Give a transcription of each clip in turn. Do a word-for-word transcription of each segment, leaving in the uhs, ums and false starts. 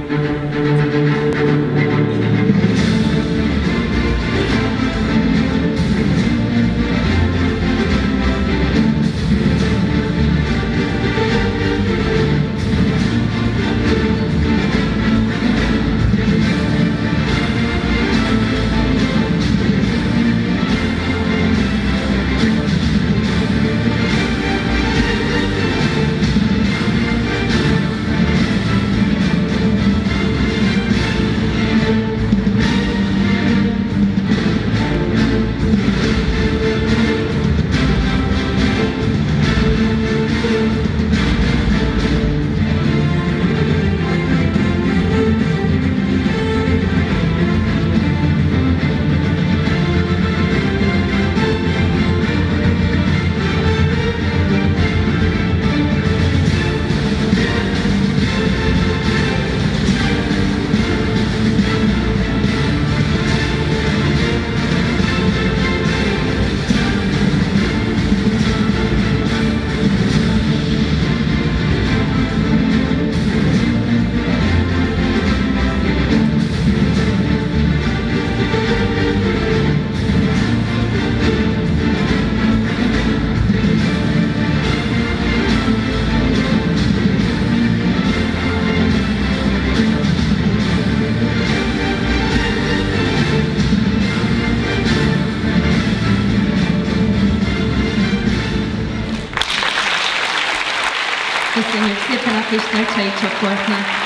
Köszönjük szépen a kis Nyöcsei csoportnak!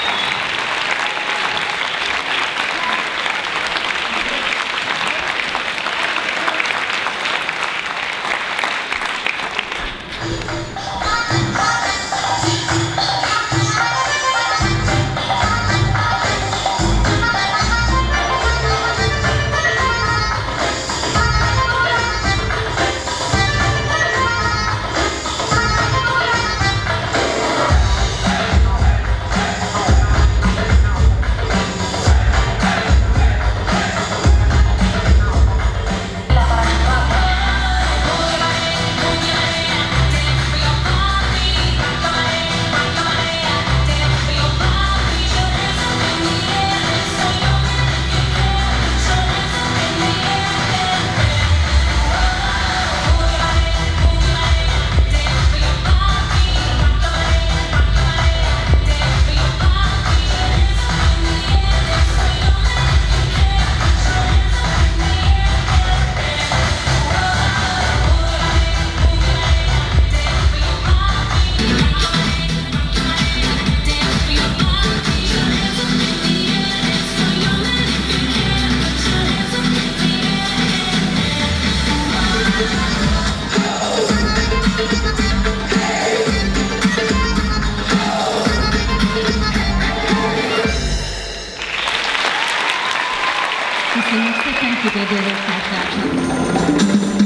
Köszönjük szépen, kibédülő feltársak!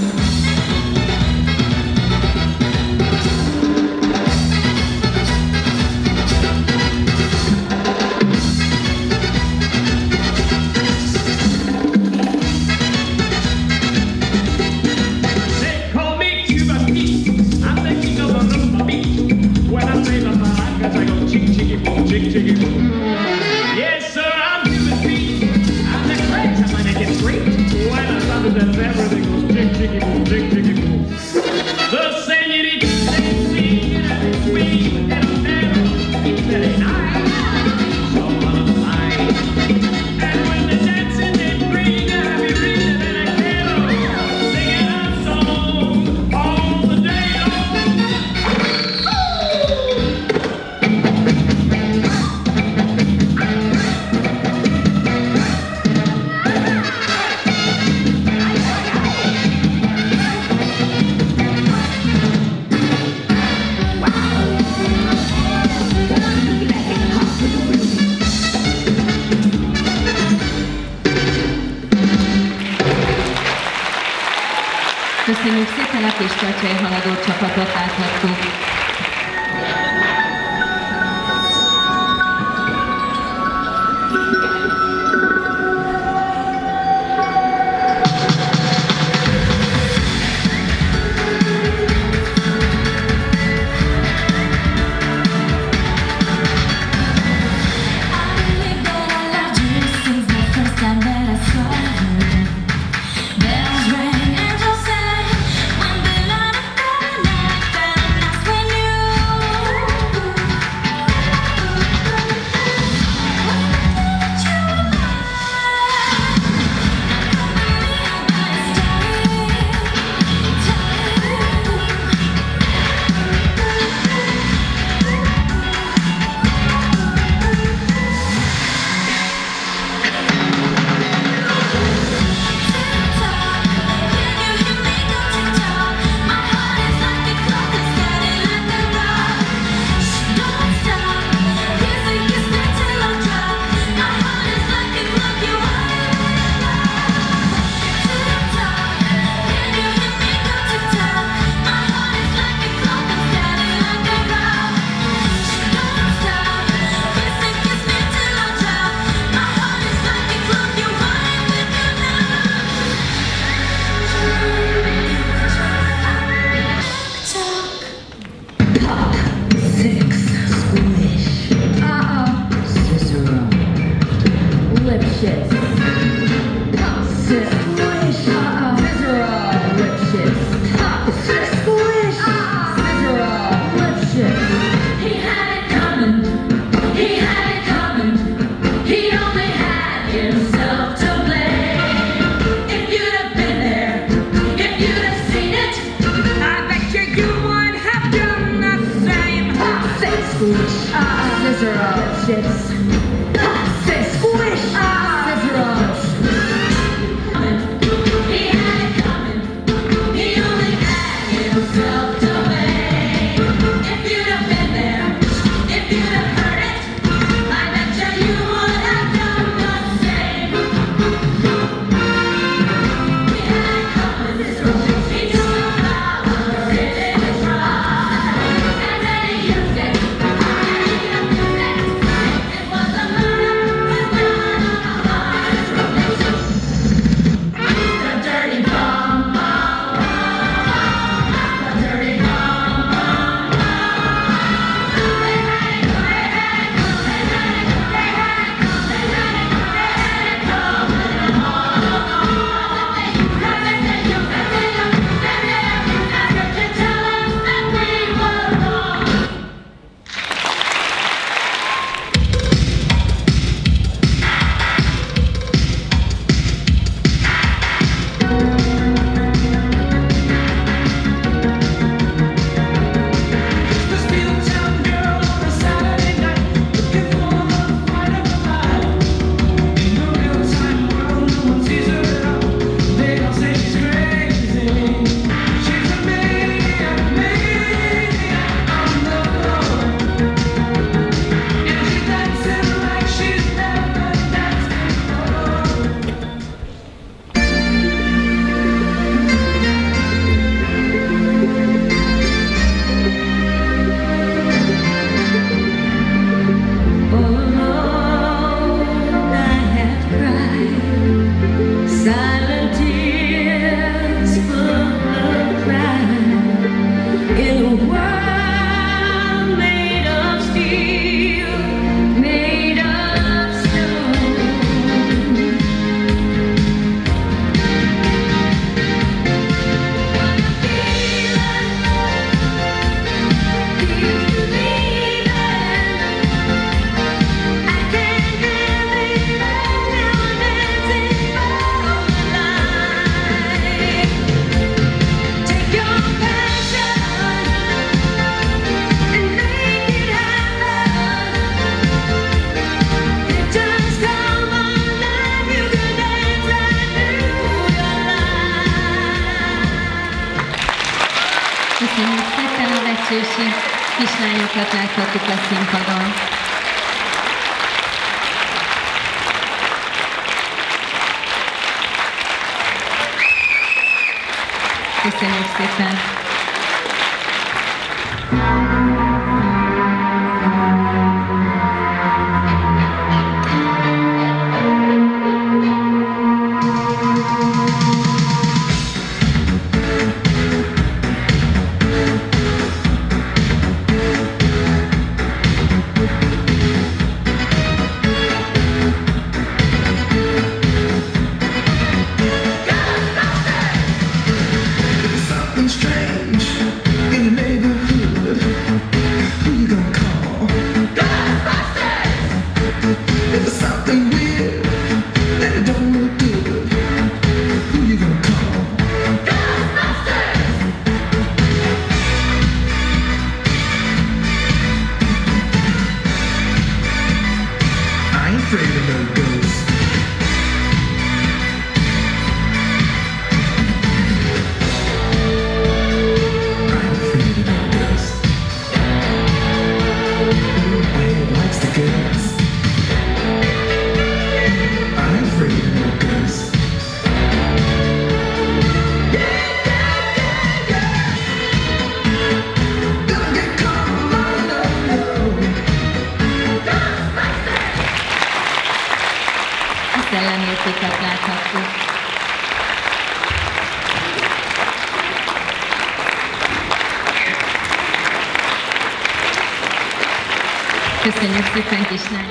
Yes, sir, I'm Cuban Pete. I'm the craze, I'm gonna get straight. When I love it, then everything goes chick, chicky, boom, chick, chicky, boom. The senorita, they sing and they swing, and I'm never, it's very nice. So on a line. And when they're dancing, they bring a happy rhythm and a carol, singing a song all the day long. Köszönjük szépen, a kis Nyöcsei haladó csapatot láthattuk. I squish, ah, scissor up, shits. Say squish, ah, scissor up. He had it coming, he only had himself to blame. If you'd have been there, if you'd have heard it, I bet you you would have done the same. He had it coming, he took the power in his pride, and then he used it, and he abused it. It was a murder with none of the heart's relation. The dirty bomb, bomb, the dirty bomb, bomb, they had it, they had it, they had it, they had it, they had it, they had it coming on. They used us, they used us, they used us, they abused us, but you tell us that we were wrong. This little town girl on a Saturday night, looking for the fight of her life. In the real-time world, no one sees her at all. They all say she's crazy. She's a maniac, maniac on the floor. And she's dancing like she's never danced before. Alone I have cried, silent tears full of pride, in a world made of steel, made of stone. What a feeling, keeps believing. I can't believe it, now I'm dancing for my life. Take your passion and make it happen. It just come alive, you can dance right through your life. Köszönjük szépen a vecsősi kislányokat, láthattuk a színpadon. Köszönjük szépen! Something strange in the neighborhood. Who you gonna call? Ghostbusters! If there's something weird and it don't look good, who you gonna call? Ghostbusters! I ain't afraid of no ghosts. I'm afraid of no ghosts. Ooh, my head likes the ghosts. I'm afraid of no ghosts. Gonna get caught alive, no, no. A szellemértéket láthattuk. Köszönjük szépen, kislány!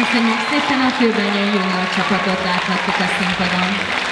Köszönjük szépen, a Kőbönyő junior csapatot láthattuk a színpadon.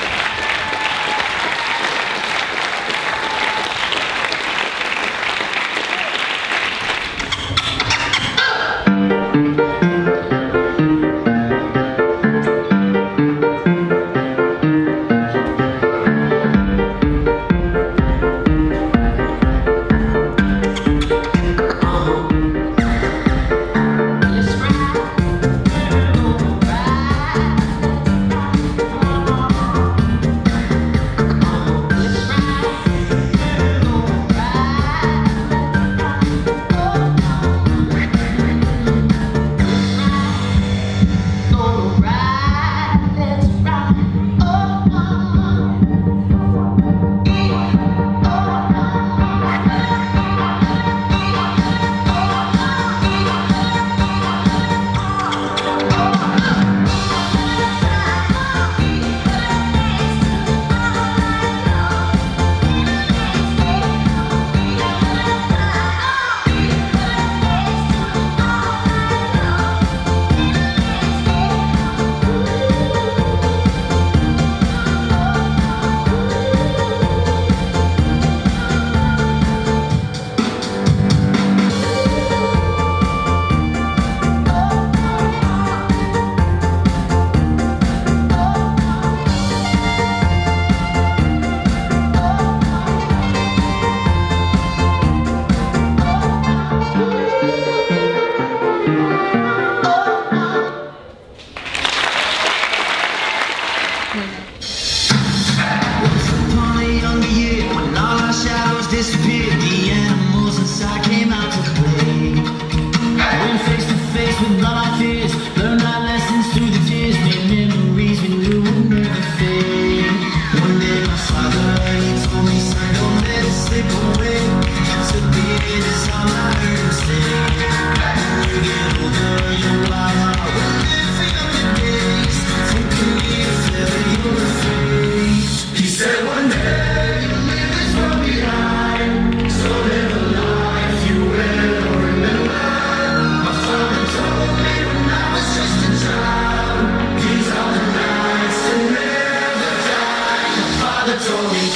Disappeared, the animals inside came out to play. Went face to face with all our fears, learned our lessons through the tears, made memories we knew would never fade. One day my father, he told me, son, don't let it slip away. To be it is all I heard him say. When you get older, your heart will live for younger days. Taking me if ever you're afraid. He said one day you'll leave this world behind. So live a life you will remember. My father told me when I was just a child, these are the nights that never die. My father told me.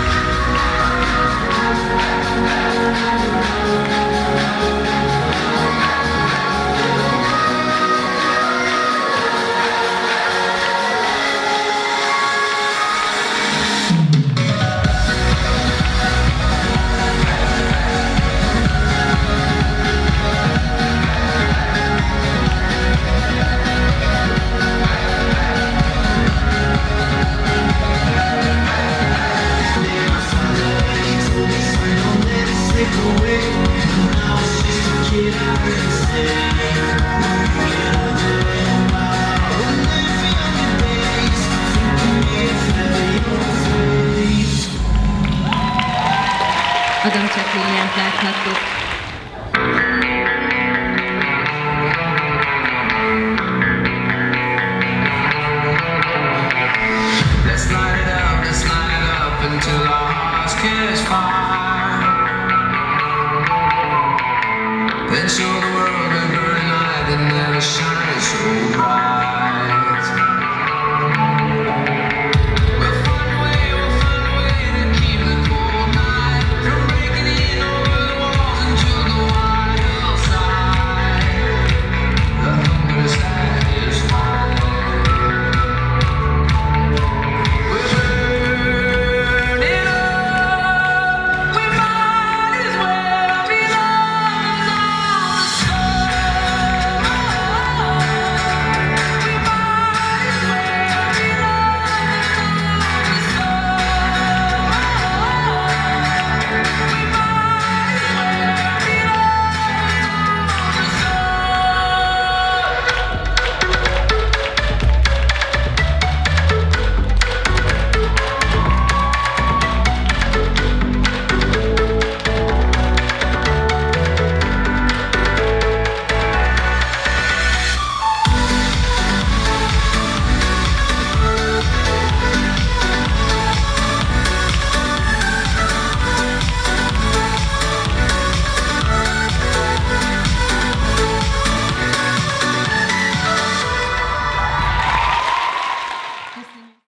Adam csak Williant láthattuk. Let's light it up, let's light it up until our hearts catch fire. Then show the world a burning light that never shines so bright.